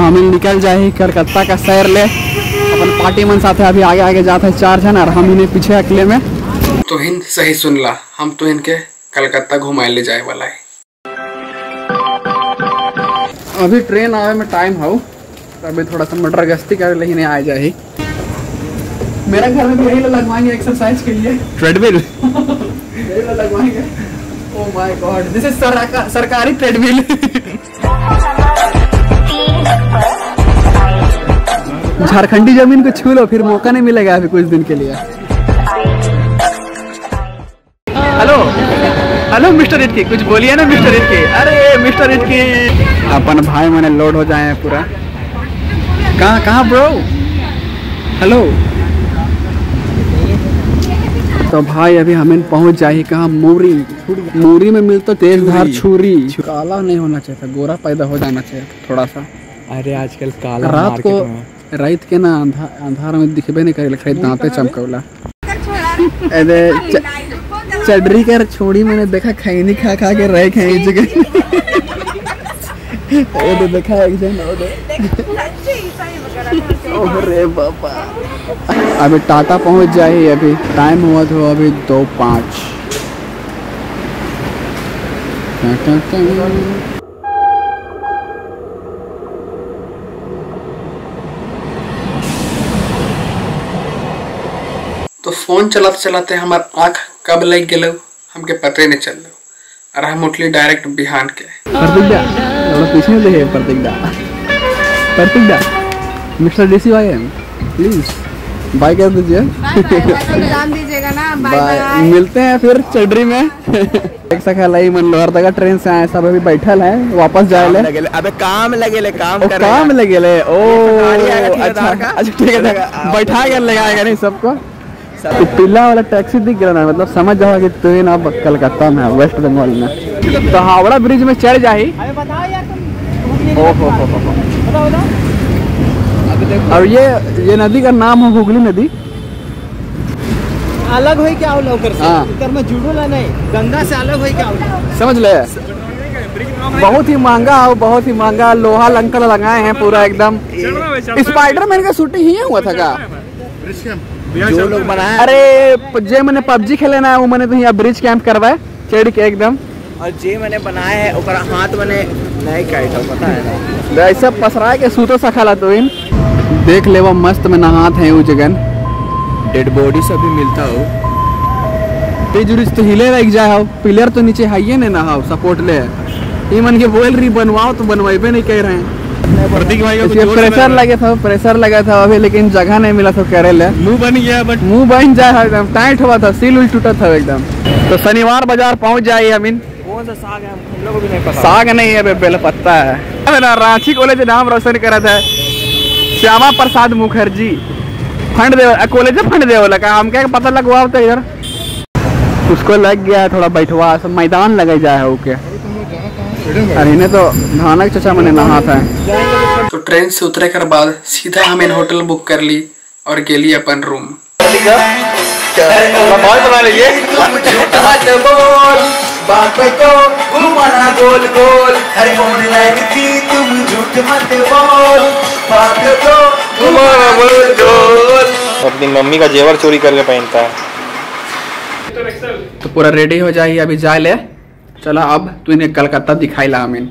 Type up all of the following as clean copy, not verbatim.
हम निकल जाए कलकत्ता का सैर ले अपन पार्टी मन साथ अभी आगे आगे जाता है 4 जन और हम इन्हें पीछे अकेले में। तो हिन सही सुनला, हम तो इनके कलकत्ता घुमाए ले जाए वाला है। अभी ट्रेन आवे में टाइम हो, तो अभी थोड़ा सा मटर गश्ती कर ले नहीं आ जाए। मेरा घर में भी यही लगवाएंगे एक्सरसाइज के लिए ट्रेडमिल लगवाएंगे। Oh my god, this is सरकारी ट्रेडमिल। झारखंडी जमीन को छू लो, फिर मौका नहीं मिलेगा अभी कुछ दिन के लिए। हेलो हेलो मिस्टर इटकी, कुछ बोलिए ना मिस्टर इटकी। अरे मिस्टर इटकी, अपन भाई मैंने लोड हो जाए पूरा। कहाँ ब्रो? हेलो। तो भाई अभी हमें पहुंच जाए कहाँ? मूरी में मिलता तेज धार छुरी। काला नहीं होना चाहिए, गोरा पैदा हो जाना चाहिए थोड़ा सा। अरे आजकल काला रात को रात के ना अंधार में दिखबे नहीं करे, दांते चमकौला। चडरी कर छोड़ी मैंने देखा, खैनी खा खा के रह गए जगह। तो देखा एक जन अरे बाबा। अभी टाटा पहुंच जाए, अभी टाइम हुआ तो अभी 2:05। तो फोन चलाते चलाते हमार आँख कब लग गए हमके पते नहीं चल, और हम उठली डायरेक्ट बिहान के। पीछे दे Pratik mister DCYM please bye कर दीजिए। दीजिएगा ना, बाय। मिलते हैं फिर चडरी में। एक सखलाई मन लोहरदगा ट्रेन से आए, सब अभी बैठल है, वापस जाए ले। अबे काम लगे काम लगे। ओ अच्छा ठीक है, बैठा कर लगाएगा नहीं सबको। तो पीला वाला टैक्सी दिख गया ना, मतलब समझ जाओ कि ट्रेन अब कलकत्ता में है, वेस्ट बंगाल में। तो हावड़ा ब्रिज में चढ़ जाए। ओहो और ये नदी का नाम है हुगली नदी। अलग हो क्या उतर में जुड़ूला नहीं, गंगा से अलग हो क्या समझ ले। बहुत ही महंगा लोहा लंकर लगाए हैं पूरा एकदम। स्पाइडरमैन का शूटिंग ही हुआ था का? जो लोग बनाए, अरे जे मैंने PUBG खेले ना, वो मैंने तो यहाँ ब्रिज कैंप करवाए चढ़ के एकदम। और जे मैंने बनाए है ओकरा हाथ मैंने नहीं काटा, पता है ना, ऐसा पसरा के सूतो सखाला। तो इन देख ले वो मस्त में नहात है, वो जगन डेड बॉडी सब भी मिलता हो। तेज तो हिले लग जाए हो, पिलर तो नीचे हाइए ने नहाओ सपोर्ट ले। ये मन के बोल रही बनवाओ तो बनवाइबे नहीं कह रहे हैं। प्रतीक भाई का प्रेशर लगा था अभी, लेकिन जगह नहीं मिला तो करे ले। मुंह बन गया, बट मुंह बन जाए एकदम टाइट हुआ था, सील उल टूटा था एकदम। तो शनिवार बाजार पहुंच जाए। अमीन कौन सा साग है हम लोगों को भी नहीं पता। साग नहीं है, बेल पत्ता है ना। रांची कॉलेज नाम रोशन करा था श्यामा प्रसाद मुखर्जी फंड दे कॉलेज फंड दे लगा, हम क्या पता लगवाओ तो इधर उसको लग गया थोड़ा बैठवा, सब मैदान लगे जाए है ओके। अरे इन्हें तो धानक चचा मैंने नहा था। तो ट्रेन से उतरे कर बाद सीधा हमें होटल बुक कर ली और गेली अपन रूम। बना लीजिए। अपनी मम्मी का जेवर चोरी करके पहनता है। तो पूरा रेडी हो जाइए, अभी जा ले। चला अब तू इन्हें कलकत्ता दिखाई ला। अमीन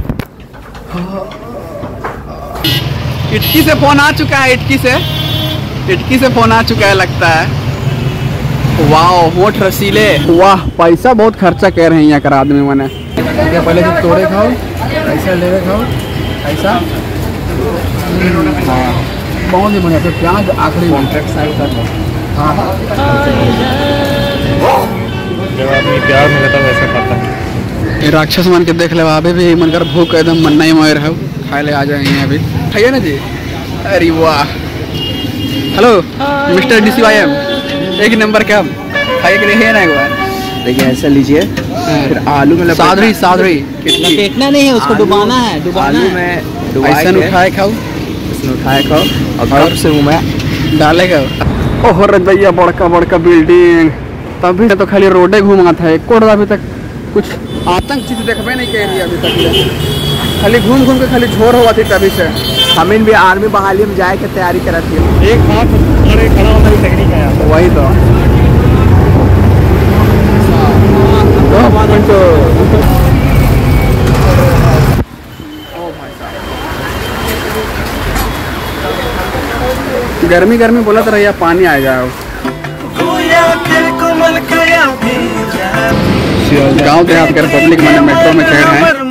इटकी से फोन आ चुका है, इटकी से फोन आ चुका है लगता है। वाह होठ रसीले, वाह पैसा बहुत खर्चा कर रहे हैं यहाँ कर आदमी मैंने। क्या पहले तो तोड़े खाओ, ऐसा ले खाओ, ऐसा बहुत ही बढ़िया। तो प्याज आखिरी कॉन्ट्रैक्ट साइड का। हाँ जब आदमी प्यार में रहता है वैसे खाता है। राक्षस मान के देख ले, अभी भी मन कर भूख एकदम मन नहीं मोर है, खाए ले आ जाएंगे अभी। खाइए ना जी। अरे वाह। हेलो मिस्टर DCYM, एक नंबर का खाइए के लिए है ना एक बार। देखिए ऐसा लीजिए, फिर आलू में सादरी लपेटना नहीं है, उसको डुबाना है। आलू में ऐसा उठाए खाओ, इसमें उठाए खाओ और से मुँह में डालेगा। ओह रे भैया बड़का बिल्डिंग, तभी तो खाली रोडे घूमा था, एक अभी तक कुछ आतंक चीज देखबे नहीं कह रही अभी तक। खाली घूम घूम के खाली झोर हुआ थी तभी से। हम इन भी आर्मी बहाली में जाए के तैयारी करत थी। एक हाथ खड़े खड़ा होने की टेक्निक है यहाँ। वही तो गर्मी गर्मी बोला तो रहिए पानी आ जाओ। गांव देहात के पब्लिक मैंने मेट्रो में चढ़ रहे हैं।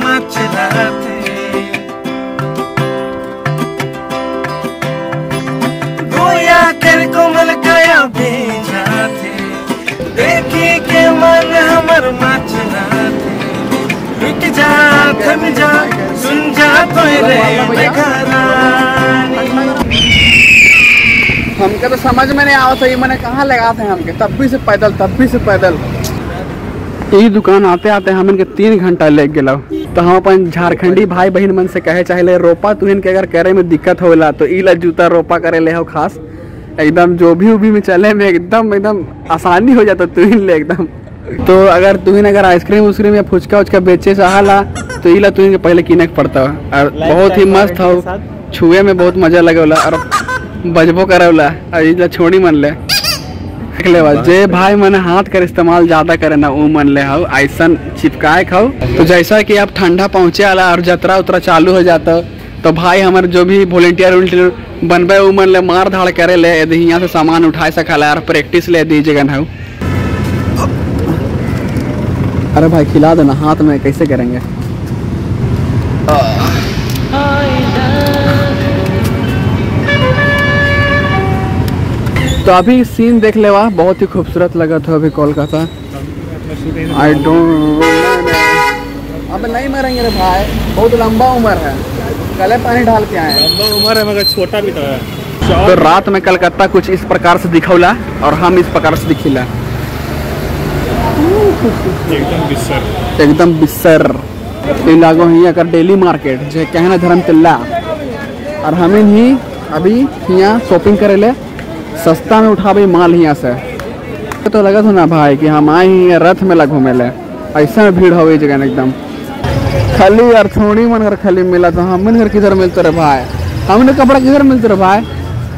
हमके तो समझ में नहीं आवत है मैंने कहाँ लगा थे हमके तब भी से पैदल यही दुकान आते आते हम इनके 3 घंटा लग गया। तो हम अपन झारखंडी भाई बहन मन से कहे चाहे रोपा तू इनके अगर करे में दिक्कत होला तो इला जूता रोपा करे ले हो खास एकदम जो भी उभी में चले में एकदम आसानी हो जाता तू इन ले एकदम। तो अगर तू अगर आइसक्रीम उस्क्रीम या फुचका उचका बेचे चाहला तो इला तू इनके पहले किने पड़ता और बहुत ही मस्त हो छुए में बहुत मजा लगेला और बजबो करेला और इला छोड़ी मन ले देख ले जे भाई मैंने हाथ कर इस्तेमाल ज्यादा करे ना वो मन ले हो ऐसा चिपकाए खाओ। तो जैसा कि आप ठंडा पहुँचे आला और यात्रा उतरा चालू हो जाता तो भाई हमारे जो भी वॉलेंटियर बनबे वो मन ले मार धाड़ करे ले यदि यहाँ से सामान उठाए सकाला और प्रैक्टिस ले दीजिएगा ना। अरे भाई खिला देना हाथ में कैसे करेंगे। तो अभी सीन देख ले वाह बहुत ही खूबसूरत लगा था अभी कोलकाता। आई डोंट अब नहीं मरेंगे रे भाई बहुत लंबा उम्र है कले पानी डाल के आए। लंबा उम्र है मगर छोटा भी तो है। तो रात में कलकत्ता कुछ इस प्रकार से दिखौला और हम इस प्रकार से दिखिला एकदम बिस्सर लागो ही अगर डेली मार्केट जो कहना धर्म तिल्ला और हमें ही अभी यहाँ शॉपिंग करे ले सस्ता में उठावे माल यहाँ से। तो लगा था ना भाई कि हम आए ही रथ में लग घूमे ले ऐसा भीड़ हो गई जगह एकदम खाली यार थोड़ी मन कर खाली मिला तो हमने घर किधर मिलते रहे भाई हमने कपड़ा किधर मिलते रहे भाई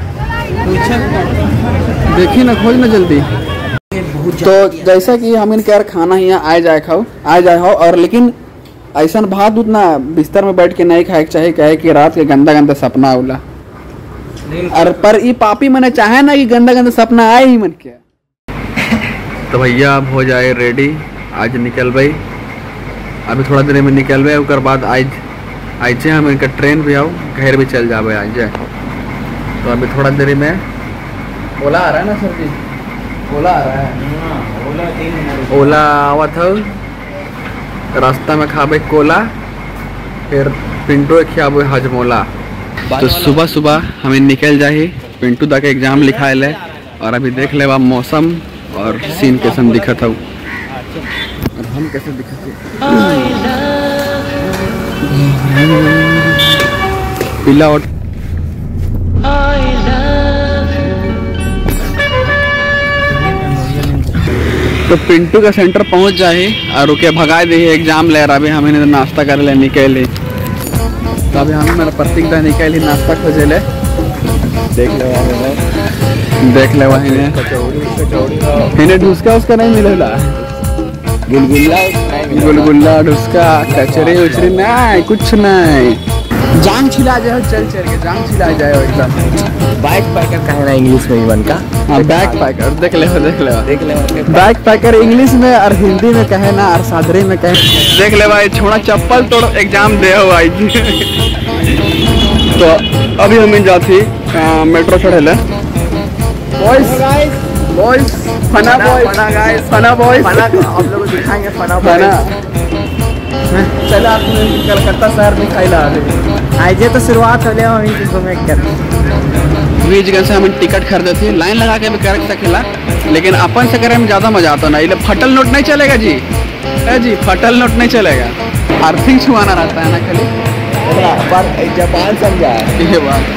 देखी ना खोज ना जल्दी। तो जैसा कि हम इनके यार खाना यहाँ आ जाए हो और लेकिन ऐसा भात उतना बिस्तर में बैठ के नहीं खाए चाहिए कहे कि रात के गंदा सपना होला और पर ये पापी मैंने चाहे ना कि गंदा सपना आए ही मन के। तो भैया अब हो जाए रेडी आज निकल भाई अभी थोड़ा देर में निकल भाई उसके बाद आज हम इनका ट्रेन भी आओ घर भी चल जावे आज जाए। तो अभी थोड़ा देर में ओला आ रहा है ना सर जी ओला आ रहा है ओला आवत हो रास्ता में खाबे कोला फिर पिंटू खियाबे हजमोला। तो सुबह हमें निकल जाए पिंटू दा के एग्जाम लिखाए ले और अभी देख ले मौसम और सीन कैसे दिखत हो और हम कैसे दिखते पीला और तो पिंटू का सेंटर पहुंच जाए और रुके भगा दे एग्जाम ले अभी हमें नाश्ता कर ले निकले। तो अभी हमें मेरा प्रतीक दा निकल नाश्ता खोजे ले देख ले वही ने ढुसका उसका नहीं मिलेला गुलगुल्ला ढुसका कचरे उचरे नहीं कुछ नहीं जान छिला जाए चल के जान छिला जाए एकदम। बैक पैकर कहना इंग्लिश में इवन का। हाँ बैक पैकर देख ले बैक पैकर इंग्लिश में और हिंदी में कहे ना और सादरी में कहे देख ले भाई छोड़ा चप्पल तोड़ एग्जाम दे हो भाई। तो अभी हम जाती मेट्रो चढ़े ले बॉयज फना बॉयज आप लोग दिखाएंगे फना चलो आप कलकत्ता शहर में खाइला आज तो शुरुआत हो गया वहीं से घूमे कर वही जगह से हम टिकट खरीदे थे लाइन लगा के भी कर सकेला लेकिन अपन से करे में ज़्यादा मजा आता ना। ये फटल नोट नहीं चलेगा जी फटल नोट नहीं चलेगा अर्थिंग छुआना रहता है ना खाली जापान समझा ये बात।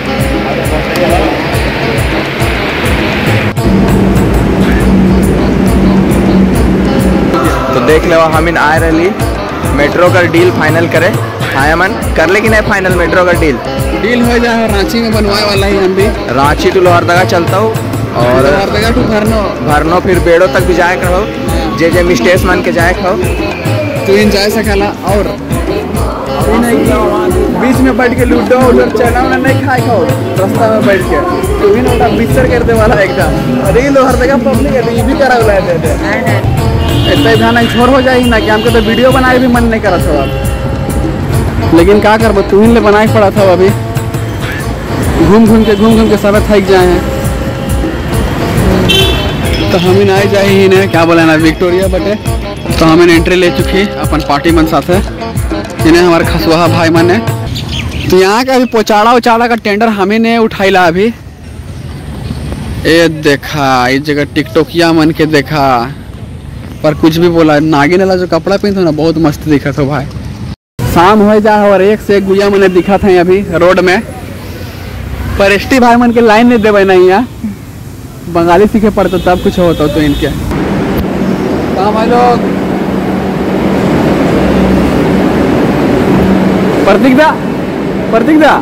तो देख लो हम इन आए रही मेट्रो का डील फाइनल करे। हाँ मन कर ले कि नहीं फाइनल मेट्रो का डील हो जाए। रांची में बनवाए वाला ही हम भी। रांची टू लोहरदगा चलता हूँ और लोहरदगा टू भरनो फिर बेड़ो तक भी जाए कहो। जे जे मिस्टेस मान के जाए कहो तू इन जाए सकला। और बीच में बैठ के लूडो उधर चना उना नहीं खाए खाओ रास्ता में बैठ के तू ही ना बिस्तर कर दे वाला एकदम। अरे लोहरदगा पब्लिक है ये भी करा हुआ है। इतना ध्यान छोड़ हो जाएगी ना कि हमको तो वीडियो बनाए भी मन नहीं करा था अब। लेकिन क्या कर तू ही बनाए पड़ा था अभी। घूम घूम के सब थक जाए हैं तो हम ही आए जाए ही ने क्या बोला ना विक्टोरिया बटे। तो हमें एंट्री ले चुकी अपन पार्टी मन साथ इन्हें हमारे खसुआ भाई मन ने। तो यहाँ का अभी पोचाड़ा उचाड़ा का टेंडर हमें ने उठाईला अभी। ये देखा इस जगह टिकटोकिया मन के देखा पर कुछ भी बोला। नागिन वाला जो कपड़ा पहनता ना बहुत मस्त दिखा था भाई। शाम हो जा और एक से एक गुया मैंने दिखा था अभी रोड में। पर एसटी भाई मन के लाइन नहीं देवे नहीं यहाँ बंगाली सीखे पड़ते तब कुछ होता तो इनके। कहाँ भाई लोग प्रतीक दा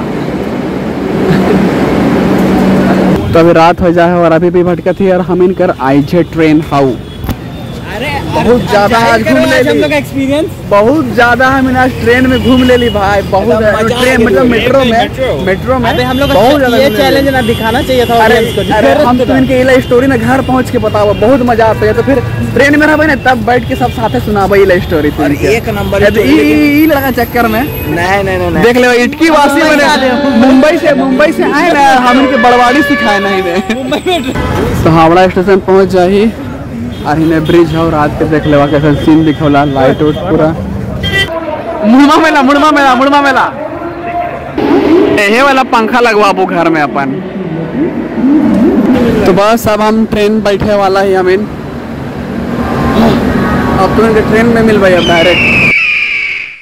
तो अभी रात हो जाए और अभी भी भटका थी और हम इनकर आईजे ट्रेन हाउ बहुत ज्यादा आज घूम ले ली। एक्सपीरियंस बहुत ज्यादा हम आज ट्रेन में घूम ले ली भाई। बहुत ट्रेन मतलब मेट्रो में हम लोग बहुत ज्यादा ये चैलेंज ना दिखाना चाहिए था ऑडियंस को। अरे हम तो इनके इला स्टोरी ना घर पहुंच के बताओ बहुत मजा आता है। तो फिर ट्रेन में रहबे ना तब बैठ के सब साथे सुनाबे इला स्टोरी। एक नंबर ई लगा चक्कर में नहीं देख ले इटकी वासी मैंने मुंबई से आए ना हम इनके बड़वाड़ी सिखाए नहीं दे। तो हावड़ा स्टेशन पहुंच जाही और इन्हें ब्रिज है। रात के देख लेवा कैसे सीन दिखौला लाइट उट पूरा। मुड़मा मेला यही वाला पंखा लगवाबू घर में अपन। तो बस अब हम ट्रेन बैठे वाला ही हम इन अब तो इनके ट्रेन में मिल भाई अब डायरेक्ट।